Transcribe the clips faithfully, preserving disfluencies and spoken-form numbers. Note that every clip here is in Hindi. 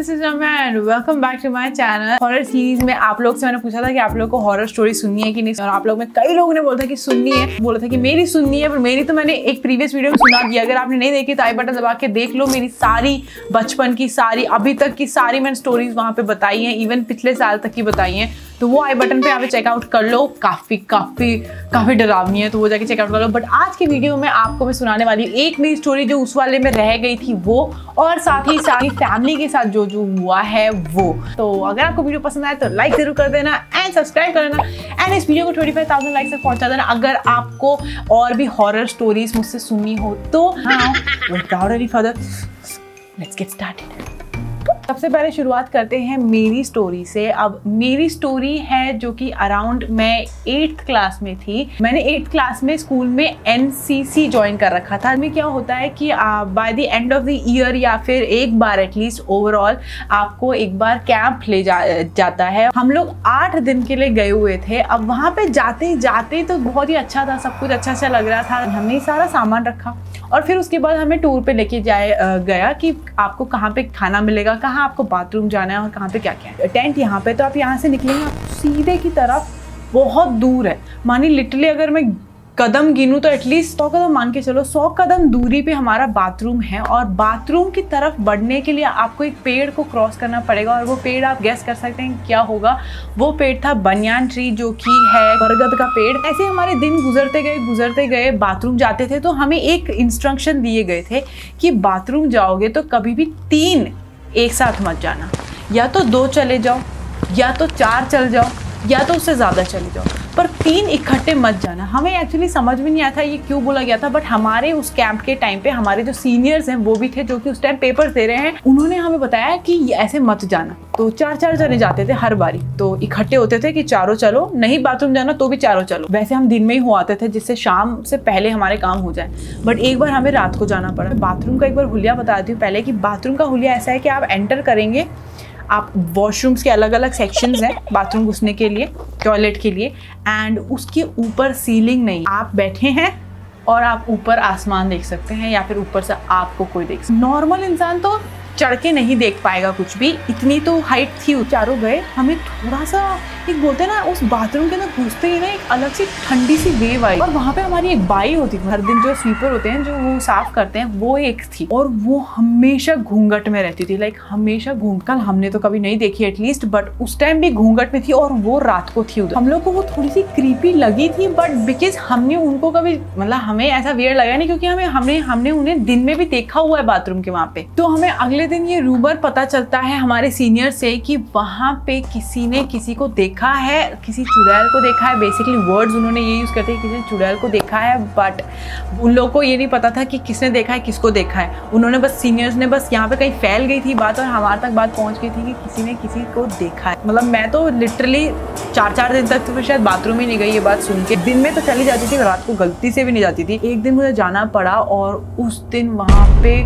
This is and welcome back to my channel. Horror series में आप लोग से मैंने पूछा था कि आप लोग को हॉरर स्टोरी सुननी है कि नहीं, और आप लोग में कई लोगों ने बोला था कि सुननी है, बोला था कि मेरी सुननी है, पर मेरी तो मैंने एक प्रीवियस वीडियो में सुना दी। अगर आपने नहीं देखी तो आई बटन दबा के देख लो। मेरी सारी बचपन की, सारी अभी तक की सारी मैंने स्टोरीज वहां पे बताई हैं, इवन पिछले साल तक की बताई हैं, तो वो आई बटन पे यहाँ पे चेकआउट कर लो। काफी काफी काफी डरावनी है, तो वो जाके चेकआउट कर लो। बट आज की वीडियो में आपको मैं सुनाने वाली हूँ एक मेरी स्टोरी जो उस वाले में रह गई थी वो, और साथ ही सारी फैमिली के साथ जो जो हुआ है वो। तो अगर आपको वीडियो पसंद आए तो लाइक जरूर कर देना एंड सब्सक्राइब कर देना एंड इस वीडियो को ट्वेंटी फाइव थाउजेंड लाइक तक पहुंचा देना। अगर आपको और भी हॉरर स्टोरीज मुझसे सुननी हो तो हाँ, without any further let's get started. सबसे पहले शुरुआत करते हैं मेरी स्टोरी से। अब मेरी स्टोरी है जो कि अराउंड मैं एट्थ क्लास में थी। मैंने एट्थ क्लास में स्कूल में एनसीसी ज्वाइन कर रखा था। इसमें क्या होता है कि by the end of the year या फिर एक बार एटलीस्ट ओवरऑल आपको एक बार कैंप ले जा, जाता है। हम लोग आठ दिन के लिए गए हुए थे। अब वहाँ पे जाते जाते तो बहुत ही अच्छा था, सब कुछ अच्छा अच्छा लग रहा था। हमने सारा सामान रखा और फिर उसके बाद हमें टूर पे लेके जाए गया कि आपको कहाँ पे खाना मिलेगा, कहाँ आपको बाथरूम जाना है और कहाँ पे क्या क्या है। टेंट यहाँ पे, तो आप यहाँ से निकलेंगे, आप सीधे की तरफ बहुत दूर है, मानी लिटरली अगर मैं कदम गिनूं तो एटलीस्ट सौ कदम मान के चलो, सौ कदम दूरी पे हमारा बाथरूम है। और बाथरूम की तरफ बढ़ने के लिए आपको एक पेड़ को क्रॉस करना पड़ेगा, और वो पेड़ आप गेस कर सकते हैं क्या होगा। वो पेड़ था बनियान ट्री, जो कि है बरगद का पेड़। ऐसे हमारे दिन गुजरते गए गुजरते गए बाथरूम जाते थे तो हमें एक इंस्ट्रक्शन दिए गए थे कि बाथरूम जाओगे तो कभी भी तीन एक साथ मत जाना, या तो दो चले जाओ, या तो चार चल जाओ, या तो उससे ज़्यादा चले जाओ, पर तीन इकट्ठे मत जाना। हमें एक्चुअली समझ में नहीं आया था ये क्यों बोला गया था, बट हमारे उस कैंप के टाइम पे हमारे जो सीनियर्स हैं वो भी थे जो कि उस टाइम पेपर्स दे रहे हैं, उन्होंने हमें बताया कि ऐसे मत जाना। तो चार चार जने जाते थे हर बारी, तो इकट्ठे होते थे कि चारों चलो, नहीं बाथरूम जाना तो भी चारों चलो। वैसे हम दिन में ही हो आते थे जिससे शाम से पहले हमारे काम हो जाए, बट एक बार हमें रात को जाना पड़ा। बाथरूम का एक बार हुलिया बताती हूँ पहले कि बाथरूम का हुलिया ऐसा है कि आप एंटर करेंगे, आप वॉशरूम्स के अलग अलग सेक्शंस हैं बाथरूम घुसने के लिए, टॉयलेट के लिए, एंड उसके ऊपर सीलिंग नहीं, आप बैठे हैं और आप ऊपर आसमान देख सकते हैं, या फिर ऊपर से आपको कोई देख सकता। नॉर्मल इंसान तो चढ़ के नहीं देख पाएगा कुछ भी, इतनी तो हाइट थी। चारों गए, हमें थोड़ा सा एक बोलते हैं ना, उस बाथरूम के अंदर घुसते ही ना एक अलग सी ठंडी सी वेव आई, और वहाँ पे हमारी एक बाई होती थी, हर दिन जो स्वीपर होते हैं जो वो साफ करते हैं, वो एक थी, और वो हमेशा घूंघट में रहती थी। लाइक हमेशा घूंघट, कल हमने तो कभी नहीं देखी एटलीस्ट, बट उस टाइम भी घूंघट में थी और वो रात को थी उधर। हम लोग को वो थोड़ी सी क्रीपी लगी थी, बट बिकॉज हमने उनको कभी, मतलब हमें ऐसा वियर्ड लगा नहीं, क्योंकि हमें हमने हमने उन्हें दिन में भी देखा हुआ है बाथरूम के वहाँ पे। तो हमें अगले दिन ये रूमर पता चलता है हमारे सीनियर से कि वहाँ पे किसी ने किसी को देखा है, किसी चुड़ैल को देखा है। बेसिकली वर्ड्स उन्होंने ये यूज करते हैं, किसी ने चुड़ैल को देखा है, बट उन लोगों को ये नहीं पता था कि किसने देखा है, किसको देखा है। उन्होंने बस, सीनियर्स ने बस, यहाँ पे कहीं फैल गई थी बात और हमारे तक बात पहुंच गई थी कि किसी ने किसी को देखा है। मतलब मैं तो लिटरली चार चार दिन तक तो शायद बाथरूम ही नहीं गई ये बात सुन के। दिन में तो चली जाती थी, रात को गलती से भी नहीं जाती थी। एक दिन मुझे जाना पड़ा और उस दिन वहाँ पे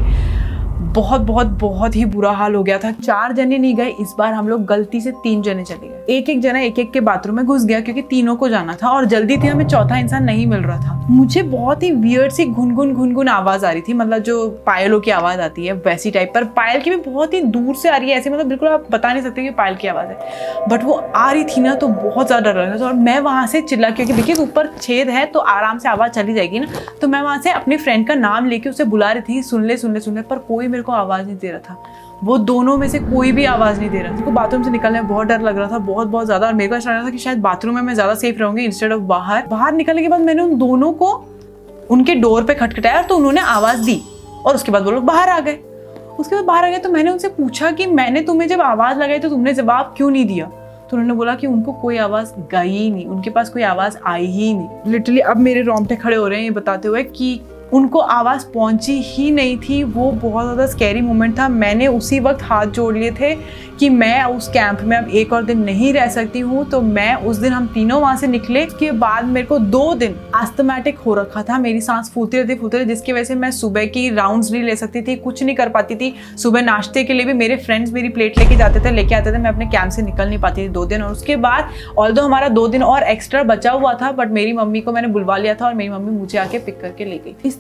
बहुत बहुत बहुत ही बुरा हाल हो गया था। चार जने नहीं गए, इस बार हम लोग गलती से तीन जने चले गए। एक एक जना एक एक के बाथरूम में घुस गया, क्योंकि तीनों को जाना था और जल्दी थी, हमें चौथा इंसान नहीं मिल रहा था। मुझे बहुत ही वियर्ड सी गुनगुन गुनगुन आवाज आ रही थी, मतलब जो पायलों की आवाज आती है वैसी टाइप, पर पायल की भी बहुत ही दूर से आ रही है, ऐसे मतलब बिल्कुल आप बता नहीं सकते कि पायल की आवाज है, बट वो आ रही थी ना, तो बहुत ज्यादा डर लग रहा था। और मैं वहां से चिल्ला, क्योंकि देखिए ऊपर छेद है तो आराम से आवाज चली जाएगी ना, तो मैं वहां से अपने फ्रेंड का नाम लेके उसे बुला रही थी, सुन ले सुन ले सुन ले, पर कोई मेरे को आवाज नहीं दे रहा था। वो दोनों में से कोई भी आवाज नहीं दे रहा था। मेरे को बाथरूम से निकलने में बहुत डर लग रहा था, बहुत बहुत ज्यादा। और मेरे को ऐसा लग रहा था कि शायद बाथरूम में मैं ज्यादा सेफ रहूंगी इंस्टेड ऑफ बाहर। बाहर निकलने के बाद मैंने उन दोनों को उनके डोर पे खटखटाया, तो उन्होंने आवाज दी और उसके बाद वो लोग बाहर आ गए। उसके बाद बाहर आ गए तो मैंने उनसे पूछा कि मैंने तुम्हें जब आवाज लगाई तो तुमने जवाब क्यों नहीं दिया। तो उन्होंने बोला कि उनको कोई आवाज गई ही नहीं, उनके पास कोई आवाज आई ही नहीं। लिटरली अब मेरे रोंगटे खड़े हो रहे हैं ये बताते हुए कि उनको आवाज़ पहुंची ही नहीं थी। वो बहुत ज़्यादा स्कैरी मोमेंट था। मैंने उसी वक्त हाथ जोड़ लिए थे कि मैं उस कैंप में अब एक और दिन नहीं रह सकती हूँ। तो मैं उस दिन, हम तीनों वहाँ से निकले। उसके बाद मेरे को दो दिन एस्थमेटिक हो रखा था, मेरी सांस फूलती रहती फूलती रहती, जिसकी वजह से मैं सुबह की राउंड्स नहीं ले सकती थी, कुछ नहीं कर पाती थी। सुबह नाश्ते के लिए भी मेरे फ्रेंड्स मेरी प्लेट लेके जाते थे, लेके आते थे, मैं अपने कैंप से निकल नहीं पाती थी दो दिन। और उसके बाद ऑल्दो हमारा दो दिन और एक्स्ट्रा बचा हुआ था, बट मेरी मम्मी को मैंने बुलवा लिया था और मेरी मम्मी मुझे आके पिक करके ले गई थी। इस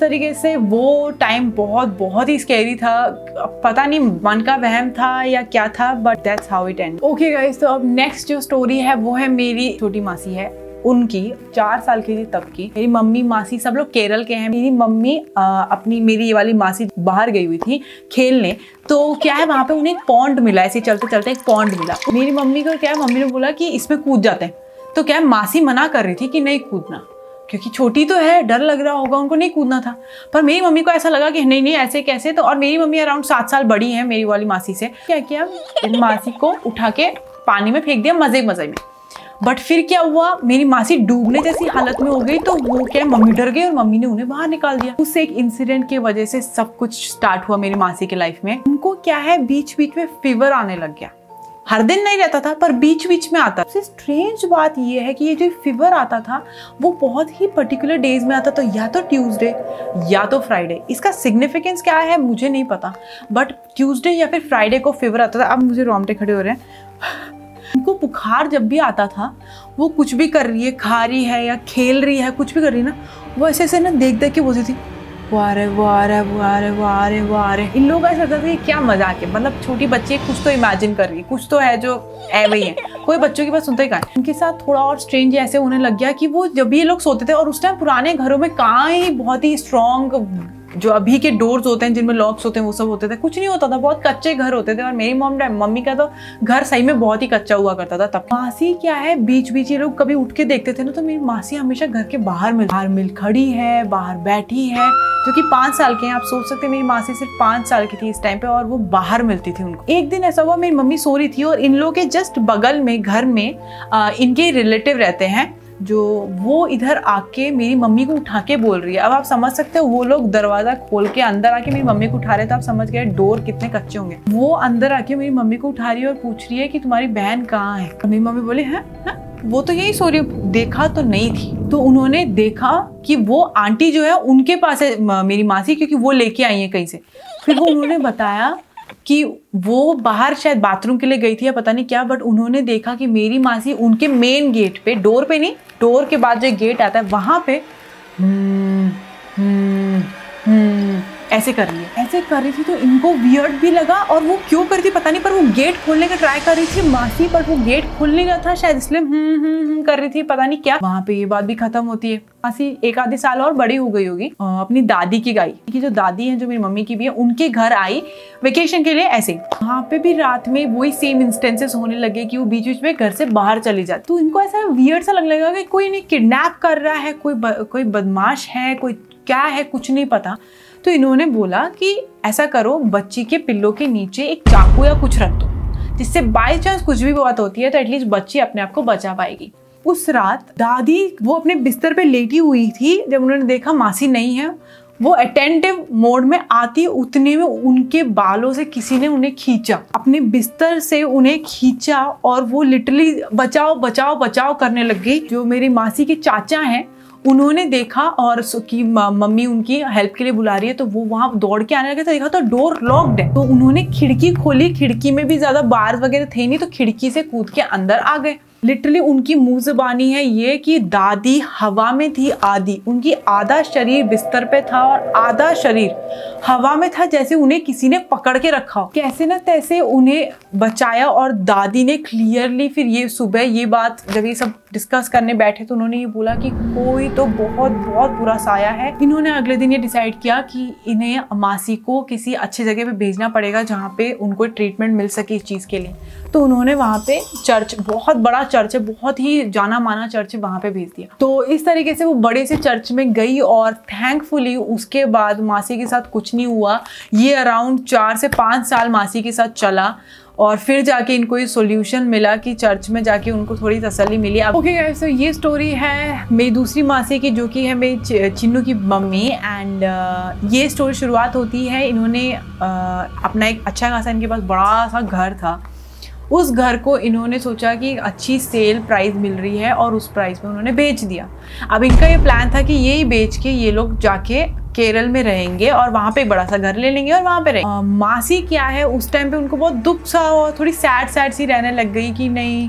तरीके से वो टाइम बहुत बहुत ही स्कैरी था। पता नहीं मन का वहम था या क्या था, but that's how it end. Okay guys, तो अब नेक्स्ट जो स्टोरी है वो है मेरी छोटी मासी है, उनकी चार साल की थी तब की। मेरी मम्मी मासी सब लोग केरल के हैं। मेरी मम्मी आ, अपनी मेरी ये वाली मासी बाहर गई हुई थी खेलने, तो क्या है वहाँ पे उन्हें एक पॉन्ड मिला, ऐसे चलते चलते एक पॉन्ड मिला। मेरी मम्मी को क्या है, मम्मी ने बोला कि इसमें कूद जाते हैं, तो क्या है मासी मना कर रही थी कि नहीं कूदना, क्योंकि छोटी तो है, डर लग रहा होगा, उनको नहीं कूदना था। पर मेरी मम्मी को ऐसा लगा कि नहीं नहीं ऐसे कैसे, तो और मेरी मम्मी अराउंड सात साल बड़ी है मेरी वाली मासी से। क्या किया, मासी को उठा के पानी में फेंक दिया मजे मजे में। बट फिर क्या हुआ, मेरी मासी डूबने जैसी हालत में हो गई, तो वो क्या मम्मी डर गई और मम्मी ने उन्हें बाहर निकाल दिया। उस एक इंसिडेंट की वजह से सब कुछ स्टार्ट हुआ मेरी मासी के लाइफ में। उनको क्या है बीच बीच में फीवर आने लग गया। हर दिन नहीं रहता था पर बीच बीच में आता। सबसे स्ट्रेंज बात ये है कि ये जो फीवर आता था वो बहुत ही पर्टिकुलर डेज में आता था, या तो ट्यूसडे या तो फ्राइडे। इसका सिग्निफिकेंस क्या है मुझे नहीं पता, बट ट्यूसडे या फिर फ्राइडे को फीवर आता था। अब मुझे रोंगटे खड़े हो रहे हैं। उनको बुखार जब भी आता था, वो कुछ भी कर रही है, खा रही है या खेल रही है, कुछ भी कर रही है ना, वो ऐसे ऐसे ना देख देख के बोलती थी वो आ रहे वो आ रहा है वो आ रहे वो आ रहे वो आ रहे। इन लोगों का ऐसा लगता था कि क्या मजाक है, मतलब छोटी बच्ची कुछ तो इमेजिन कर रही है, कुछ तो है जो है वही है। कोई बच्चों की बात सुनता ही कहाँ है। उनके साथ थोड़ा और स्ट्रेंज ऐसे होने लग गया कि वो जब भी ये लोग सोते थे, और उस टाइम पुराने घरों में कहाँ ही बहुत ही स्ट्रॉन्ग जो अभी के डोर्स होते हैं जिनमें लॉक्स होते हैं वो सब होते थे, कुछ नहीं होता था, बहुत कच्चे घर होते थे। और मेरी मॉम मम्मी का तो घर सही में बहुत ही कच्चा हुआ करता था तब। मासी क्या है बीच बीच ये लोग कभी उठ के देखते थे ना, तो मेरी मासी हमेशा घर के बाहर मिल बाहर मिल खड़ी है, बाहर बैठी है, जो कि पाँच साल के हैं। आप सोच सकते हैं मेरी मासी सिर्फ पाँच साल की थी इस टाइम पे, और वो बाहर मिलती थी उनको। एक दिन ऐसा हुआ, मेरी मम्मी सो रही थी और इन लोगों के जस्ट बगल में घर में आ, इनके रिलेटिव रहते हैं, जो वो इधर आके मेरी मम्मी को उठा के बोल रही है। अब आप समझ सकते हो वो लोग दरवाजा खोल के अंदर आके मेरी मम्मी को उठा रहे, तो आप समझ गए डोर कितने कच्चे होंगे। वो अंदर आके मेरी मम्मी को उठा रही है और पूछ रही है कि तुम्हारी बहन कहाँ है। मेरी मम्मी बोले हैं है? वो तो यही सो रही है, देखा तो नहीं थी। तो उन्होंने देखा कि वो आंटी जो है उनके पास है मेरी मासी, क्योंकि वो लेके आई है कहीं से। फिर वो उन्होंने बताया कि वो बाहर शायद बाथरूम के लिए गई थी या पता नहीं क्या, बट उन्होंने देखा कि मेरी मासी उनके मेन गेट पे, डोर पे नहीं, डोर के बाद जो गेट आता है वहां पे हम्म हम्म हम्म ऐसे कर रही है ऐसे कर रही थी। तो इनको वियर्ड भी लगा, और वो क्यों कर रही थी पता नहीं, पर वो गेट खोलने का ट्राई कर रही थी मासी, पर वो गेट खुल नहीं रहा था शायद, इसलिए हम्म हम्म हम्म कर रही थी, पता नहीं क्या। वहां पे ये बात भी खत्म होती है। मासी एक आधे साल और बड़ी हो गई होगी, अपनी दादी की गाय की जो दादी है, जो मेरी मम्मी की भी है, उनके घर आई वेकेशन के लिए। ऐसे वहां पे भी रात में वही सेम इंस्टेंसेस होने लगे कि वो बीच बीच में घर से बाहर चली जाती। तो इनको ऐसा वियर्ड सा लगने लगा कि कोई नहीं किडनैप कर रहा है, कोई कोई बदमाश है, कोई क्या है, कुछ नहीं पता। तो इन्होंने बोला कि ऐसा करो, बच्ची के पिल्लों के नीचे एक चाकू या कुछ रख दो, जिससे बाय चांस कुछ भी बात होती है तो एटलीस्ट बच्ची अपने आप को बचा पाएगी। उस रात दादी वो अपने बिस्तर पे लेटी हुई थी, जब उन्होंने देखा मासी नहीं है, वो अटेंटिव मोड में आती, उतने में उनके बालों से किसी ने उन्हें खींचा, अपने बिस्तर से उन्हें खींचा, और वो लिटरली बचाओ बचाओ बचाओ करने लग गई। जो मेरी मासी के चाचा हैं उन्होंने देखा और कि मम्मी उनकी हेल्प के लिए बुला रही है, तो वो वहां दौड़ के आने लगे, तो देखा तो डोर लॉक्ड है। तो उन्होंने खिड़की खोली, खिड़की में भी ज्यादा बार वगैरह थे नहीं, तो खिड़की से कूद के अंदर आ गए। लिटरली उनकी मुंह ज़बानी है ये कि दादी हवा में थी आधी, उनकी आधा शरीर बिस्तर पे था और आधा शरीर हवा में था, जैसे उन्हें किसी ने पकड़ के रखा हो। कैसे ना तैसे उन्हें बचाया, और दादी ने क्लियरली फिर ये सुबह ये बात जब ये सब डिस्कस करने बैठे तो उन्होंने ये बोला कि कोई तो बहुत बहुत बुरा साया है। इन्होंने अगले दिन ये डिसाइड किया कि इन्हें मासी को किसी अच्छी जगह पे भेजना पड़ेगा जहाँ पे उनको ट्रीटमेंट मिल सके इस चीज़ के लिए। तो उन्होंने वहाँ पे चर्च, बहुत बड़ा चर्च है, बहुत ही जाना माना चर्च है, वहाँ पे भेज दिया। तो इस तरीके से वो बड़े से चर्च में गई, और थैंकफुली उसके बाद मासी के साथ कुछ नहीं हुआ। ये अराउंड चार से पाँच साल मासी के साथ चला, और फिर जाके इनको ये सॉल्यूशन मिला कि चर्च में जाके उनको थोड़ी तसल्ली मिली। ओके गाइस, तो ये स्टोरी है मेरी दूसरी मासी की, जो कि है मेरी चिन्नू की मम्मी। एंड uh, ये स्टोरी शुरुआत होती है, इन्होंने uh, अपना एक अच्छा खासा, इनके पास बड़ा सा घर था, उस घर को इन्होंने सोचा कि अच्छी सेल प्राइस मिल रही है और उस प्राइस में उन्होंने बेच दिया। अब इनका ये प्लान था कि यही बेच के ये लोग जाके केरल में रहेंगे और वहाँ पे एक बड़ा सा घर ले लेंगे और वहाँ पे रहेंगे। मासी क्या है उस टाइम पे उनको बहुत दुख सा और थोड़ी सैड सैड सी रहने लग गई कि नहीं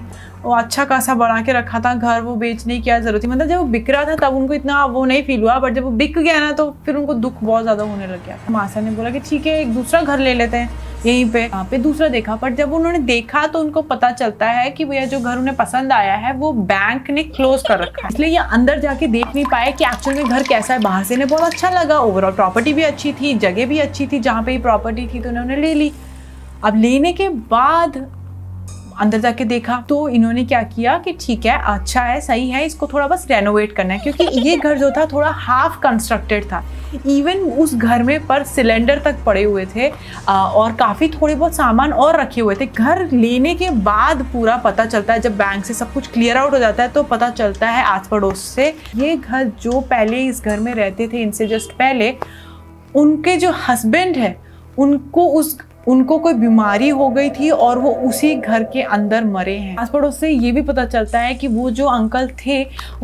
वो अच्छा खासा बना के रखा था घर, वो बेचने की क्या जरूरत थी। मतलब जब वो बिक रहा था तब उनको इतना वो नहीं फील हुआ, बट जब वो बिक गया ना तो फिर उनको दुख बहुत ज्यादा होने लग गया। मासा ने बोला कि ठीक है एक दूसरा घर ले लेते हैं यहीं पे। यहाँ पे दूसरा देखा, पर जब उन्होंने देखा तो उनको पता चलता है कि भैया जो घर उन्हें पसंद आया है वो बैंक ने क्लोज कर रखा है, इसलिए ये अंदर जाके देख नहीं पाए कि एक्चुअल में घर कैसा है। बाहर से इन्हें बहुत अच्छा लगा, ओवरऑल प्रॉपर्टी भी अच्छी थी, जगह भी अच्छी थी जहाँ पे ये प्रॉपर्टी थी, तो उन्होंने ले ली। अब लेने के बाद अंदर जाके देखा तो इन्होंने क्या किया कि ठीक है अच्छा है सही है, इसको थोड़ा बस रेनोवेट करना है, क्योंकि ये घर जो था थोड़ा हाफ कंस्ट्रक्टेड था। इवन उस घर में पर सिलेंडर तक पड़े हुए थे और काफ़ी थोड़े बहुत सामान और रखे हुए थे। घर लेने के बाद पूरा पता चलता है, जब बैंक से सब कुछ क्लियर आउट हो जाता है तो पता चलता है आस पड़ोस से, ये घर जो पहले इस घर में रहते थे इनसे जस्ट पहले, उनके जो हस्बैंड है उनको उस उनको कोई बीमारी हो गई थी और वो उसी घर के अंदर मरे हैं। आस पड़ोस से ये भी पता चलता है कि वो जो अंकल थे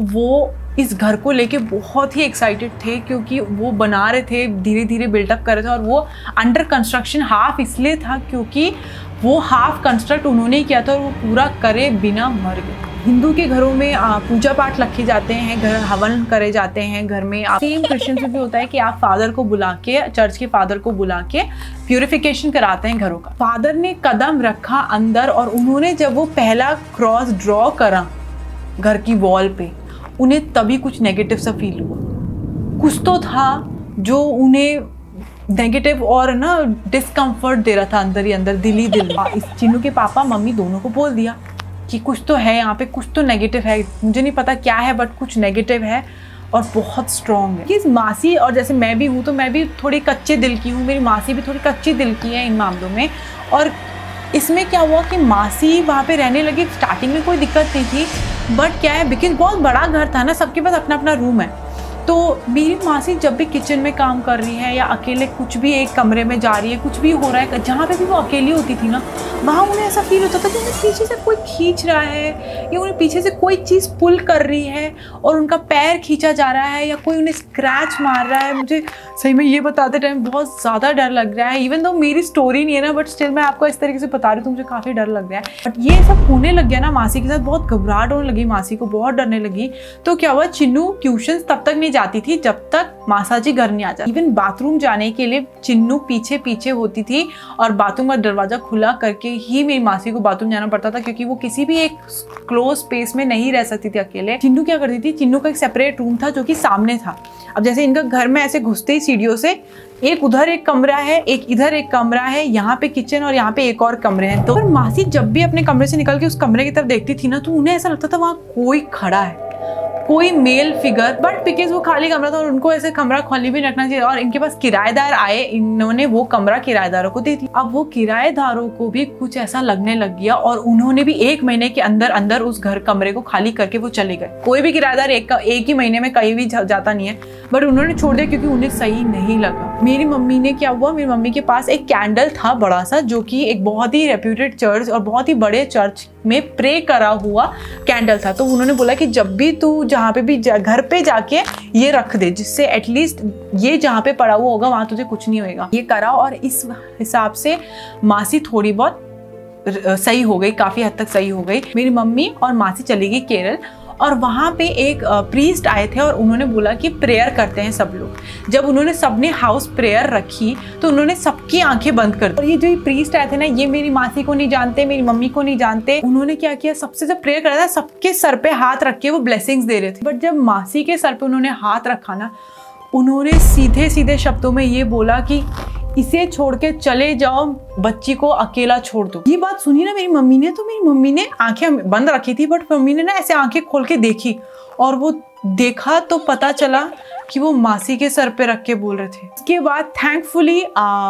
वो इस घर को लेके बहुत ही एक्साइटेड थे, क्योंकि वो बना रहे थे, धीरे धीरे बिल्डअप कर रहे थे, और वो अंडर कंस्ट्रक्शन हाफ इसलिए था क्योंकि वो हाफ कंस्ट्रक्ट उन्होंने किया था और वो पूरा करे बिना मर गए। हिंदू के घरों में पूजा पाठ रखे जाते हैं, घर हवन करे जाते हैं घर में। सेम क्रिश्चियन में भी होता है कि आप फादर को बुला के, चर्च के फादर को बुला के प्यूरिफिकेशन कराते हैं घरों का। फादर ने कदम रखा अंदर और उन्होंने जब वो पहला क्रॉस ड्रॉ करा घर की वॉल पे, उन्हें तभी कुछ नेगेटिव सा फील हुआ। कुछ तो था जो उन्हें नेगेटिव और ना डिस्कम्फर्ट दे रहा था अंदर ही अंदर, दिल ही दिल। इस चिन्नू के पापा मम्मी दोनों को बोल दिया कि कुछ तो है यहाँ पे, कुछ तो नेगेटिव है, मुझे नहीं पता क्या है बट कुछ नेगेटिव है और बहुत स्ट्रॉन्ग है। कि मासी और जैसे मैं भी हूँ तो मैं भी थोड़ी कच्चे दिल की हूँ, मेरी मासी भी थोड़ी कच्ची दिल की है इन मामलों में। और इसमें क्या हुआ कि मासी वहाँ पे रहने लगी, स्टार्टिंग में कोई दिक्कत नहीं थी, बट क्या है बिकॉज बहुत बड़ा घर था ना, सबके पास अपना अपना रूम है, तो मेरी मासी जब भी किचन में काम कर रही है या अकेले कुछ भी एक कमरे में जा रही है, कुछ भी हो रहा है, जहाँ पे भी वो अकेली होती थी ना, वहाँ उन्हें ऐसा फील होता था कि उन्हें पीछे से कोई खींच रहा है या उन्हें पीछे से कोई चीज़ पुल कर रही है और उनका पैर खींचा जा रहा है या कोई उन्हें स्क्रैच मार रहा है। मुझे सही में ये बताते टाइम बहुत ज़्यादा डर लग रहा है, इवन दो मेरी स्टोरी नहीं है ना, बट स्टिल मैं आपको इस तरीके से बता रही हूँ तो मुझे काफ़ी डर लग रहा है। बट ये सब होने लग गया ना मासी के साथ, बहुत घबराहट होने लगी, मासी को बहुत डरने लगी। तो क्या हुआ, चिन्नू ट्यूशन तब तक नहीं जाती थी जब तक मासा जी घर नहीं आ जाती। इवन बाथरूम जाने के लिए चिन्नू पीछे पीछे होती थी और बाथरूम का दरवाजा खुला करके ही मेरी मासी को बाथरूम जाना पड़ता था, क्योंकि वो किसी भी एक क्लोज स्पेस में नहीं रह सकती थी अकेले। चिन्नू क्या करती थी, चिन्नू का एक सेपरेट रूम था जो कि सामने था। अब जैसे इनका घर में ऐसे घुसते ही सीढ़ियों से एक उधर एक कमरा है, एक इधर एक कमरा है, यहाँ पे किचन और यहाँ पे एक और कमरे हैं। तो मासी जब भी अपने कमरे से निकल के उस कमरे की तरफ देखती थी ना, तो उन्हें ऐसा लगता था वहाँ कोई खड़ा है, कोई मेल फिगर। बट बिकॉज वो खाली कमरा था और उनको ऐसे कमरा खाली भी रखना चाहिए, और इनके पास किराएदार आए, इन्होंने वो कमरा किराएदारों को दे दिया। अब वो किराएदारों को भी कुछ ऐसा लगने लग गया और उन्होंने भी एक महीने के अंदर अंदर उस घर कमरे को खाली करके वो चले गए। कोई भी किराएदार एक एक ही महीने में कहीं भी जाता नहीं है, बट उन्होंने छोड़ दिया क्योंकि उन्हें सही नहीं लगा। मेरी मम्मी ने क्या हुआ, मेरी मम्मी के पास एक कैंडल था बड़ा सा, जो कि एक बहुत ही रेप्यूटेड चर्च और बहुत ही बड़े चर्च में प्रे करा हुआ कैंडल था। तो उन्होंने बोला कि जब भी तू जहाँ पे भी घर पे जाके ये रख दे, जिससे एटलीस्ट ये जहाँ पे पड़ा हुआ होगा वहां तुझे कुछ नहीं होगा। ये करा और इस हिसाब से मासी थोड़ी बहुत सही हो गई, काफी हद तक सही हो गई। मेरी मम्मी और मासी चली गई केरल और वहाँ पे एक प्रीस्ट आए थे और उन्होंने बोला कि प्रेयर करते हैं सब लोग। जब उन्होंने सबने हाउस प्रेयर रखी तो उन्होंने सबकी आंखें बंद कर दी। और ये जो प्रीस्ट आए थे ना, ये मेरी मासी को नहीं जानते, मेरी मम्मी को नहीं जानते। उन्होंने क्या किया, सबसे जब प्रेयर करा था सबके सर पे हाथ रख के वो ब्लेसिंग्स दे रहे थे। बट जब मासी के सर पे उन्होंने हाथ रखा ना, उन्होंने सीधे सीधे शब्दों में ये बोला कि इसे छोड़ के चले जाओ, बच्ची को अकेला छोड़ दो। ये बात सुनी ना मेरी मम्मी ने, तो मेरी मम्मी ने आंखें बंद रखी थी, बट मम्मी ने ना ऐसे आंखें खोल के देखी और वो देखा तो पता चला कि वो मासी के सर पे रख के बोल रहे थे। इसके बाद थैंकफुली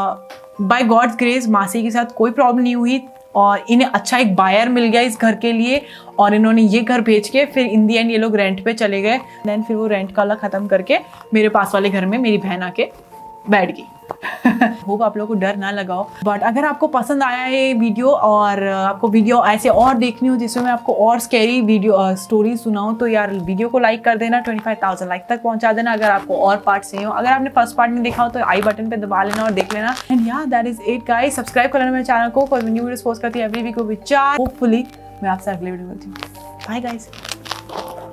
बाय गॉड्स ग्रेस मासी के साथ कोई प्रॉब्लम नहीं हुई और इन्हें अच्छा एक बायर मिल गया इस घर के लिए, और इन्होंने ये घर बेच के फिर इन दी एंड ये लोग रेंट पे चले गए। देन फिर वो रेंट वाला ख़त्म करके मेरे पास वाले घर में मेरी बहन आके बैठ गई। होप आप लोगों को डर ना लगाओ। बट अगर आपको पसंद आया है वीडियो और आपको वीडियो ऐसे और देखनी हो जिसमें मैं आपको और स्कैरी वीडियो स्टोरी सुनाऊं, तो यार वीडियो को लाइक कर देना, पच्चीस हज़ार लाइक तक पहुंचा देना अगर आपको और पार्ट चाहिए हो। अगर आपने फर्स्ट पार्ट नहीं देखा हो तो आई बटन पे दबा लेना और देख लेना। And yeah that is it guys, subscribe कर लेना मेरे चैनल को, कोई न्यू वीडियोस पोस्ट करती है एवरी वीक विच होपफुली मैं आपसे अगले वीडियो में मिलती हूँ। Bye guys.